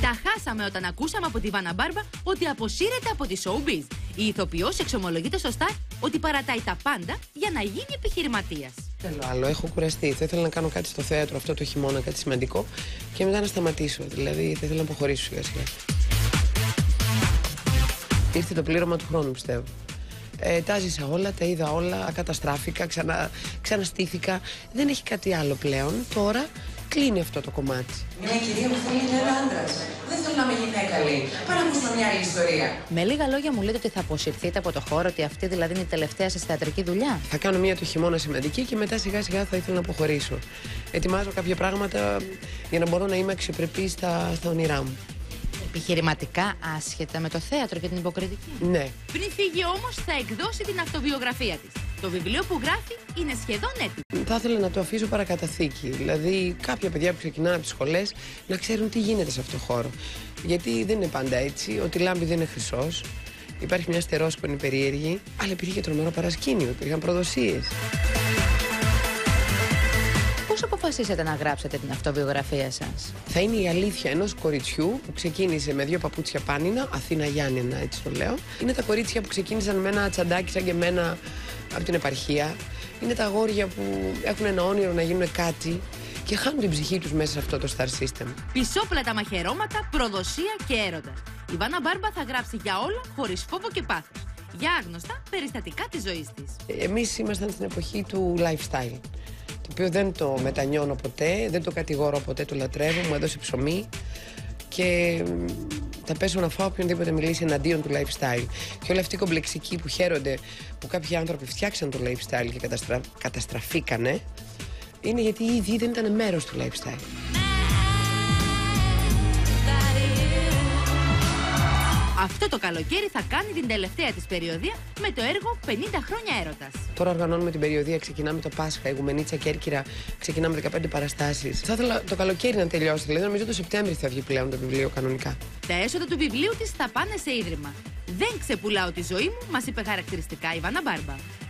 Τα χάσαμε όταν ακούσαμε από τη Βάνα Μπάρμπα ότι αποσύρεται από τη showbiz. Η ηθοποιός εξομολογείται στο Star ότι παρατάει τα πάντα για να γίνει επιχειρηματίας. Θέλω άλλο, έχω κουραστεί. Θα ήθελα να κάνω κάτι στο θέατρο αυτό το χειμώνα, κάτι σημαντικό και μετά να σταματήσω. Δηλαδή θα ήθελα να αποχωρήσω σιγά σιγά. Ήρθε το πλήρωμα του χρόνου, πιστεύω. Τα ζήσα όλα, τα είδα όλα, ακαταστράφηκα, ξαναστήθηκα. Δεν έχει κάτι άλλο πλέον. Τώρα κλείνει αυτό το κομμάτι. Μια κυρία που θέλει να είναι άντρας. Δεν θέλω να είμαι γυναίκα, λέει. Πάμε να ακούσουμε μια άλλη ιστορία. Με λίγα λόγια, μου λέτε ότι θα αποσυρθείτε από το χώρο, ότι αυτή δηλαδή είναι η τελευταία σας θεατρική δουλειά. Θα κάνω μια το χειμώνα σημαντική και μετά σιγά σιγά θα ήθελα να αποχωρήσω. Ετοιμάζω κάποια πράγματα για να μπορώ να είμαι αξιοπρεπής στα όνειρά μου. Επιχειρηματικά άσχετα με το θέατρο και την υποκριτική. Ναι. Πριν φύγει όμως, θα εκδώσει την αυτοβιογραφία της. Το βιβλίο που γράφει είναι σχεδόν έτοιμο. Θα ήθελα να το αφήσω παρακαταθήκη. Δηλαδή, κάποια παιδιά που ξεκινάνε από τις σχολές να ξέρουν τι γίνεται σε αυτό το χώρο. Γιατί δεν είναι πάντα έτσι. Ότι λάμπει δεν είναι χρυσός. Υπάρχει μια στερόσκονη περίεργη. Αλλά υπήρχε και τρομερό παρασκήνιο. Υπήρχαν προδοσίες. Πώς αποφασίσατε να γράψετε την αυτοβιογραφία σας? Θα είναι η αλήθεια ενός κοριτσιού που ξεκίνησε με 2 παπούτσια πάνινα, Αθήνα Γιάννενα, έτσι το λέω. Είναι τα κορίτσια που ξεκίνησαν με ένα τσαντάκι σαν και εμένα από την επαρχία. Είναι τα αγόρια που έχουν ένα όνειρο να γίνουν κάτι και χάνουν την ψυχή τους μέσα σε αυτό το star system. Πισόπλατα μαχαιρώματα, προδοσία και έρωτα. Η Βάνα Μπάρμπα θα γράψει για όλα χωρίς φόβο και πάθος. Για άγνωστα περιστατικά της ζωής της. Εμείς ήμασταν στην εποχή του lifestyle. Το οποίο δεν το μετανιώνω ποτέ, δεν το κατηγορώ ποτέ, το λατρεύω, μου έδωσε ψωμί και θα πέσω να φάω οποιονδήποτε μιλήσει εναντίον του lifestyle. Και όλοι αυτοί οι κομπλεξικοί που χαίρονται που κάποιοι άνθρωποι φτιάξαν το lifestyle και καταστραφήκανε, είναι γιατί οι ίδιοι δεν ήταν μέρος του lifestyle. Αυτό το καλοκαίρι θα κάνει την τελευταία της περιοδεία με το έργο 50 χρόνια έρωτας. Τώρα οργανώνουμε την περιοδεία, ξεκινάμε το Πάσχα, η Γουμενίτσα Κέρκυρα, ξεκινάμε 15 παραστάσεις. Θα ήθελα το καλοκαίρι να τελειώσει, δηλαδή νομίζω το Σεπτέμβρη θα βγει πλέον το βιβλίο κανονικά. Τα έσοδα του βιβλίου της θα πάνε σε ίδρυμα. Δεν ξεπουλάω τη ζωή μου, μας είπε χαρακτηριστικά η Βάνα Μπάρμπα.